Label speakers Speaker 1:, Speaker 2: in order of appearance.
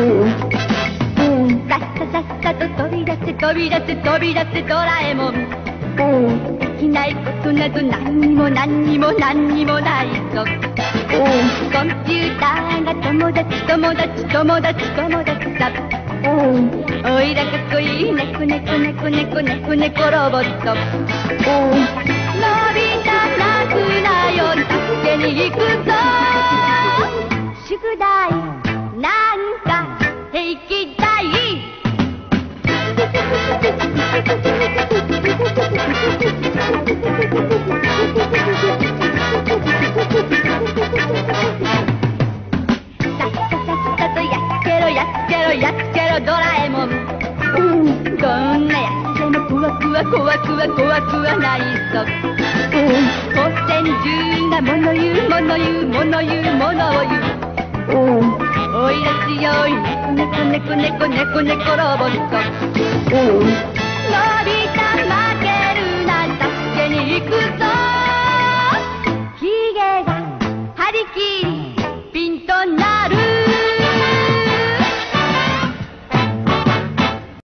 Speaker 1: さっさっさと飛び出せ飛び出せ飛び出せドラえもん。できないことなど何にも何にも何にもないぞ。コンピューターが友達友達友達友達さ。おいらかっこいい猫猫猫猫猫猫ロボット。のび太泣くなよ助けに行くぞ。宿題なんか平気だい。さっささっさとやっつけろやっつけろやっつけろドラえもん。どんなやつでも怖くは怖くは怖くはないぞ。光線銃が物言う物言う物言う物を言う。おいら強い猫猫猫猫猫猫ロボット。のび太負けるな助けに行くぞ。ヒゲが張り切り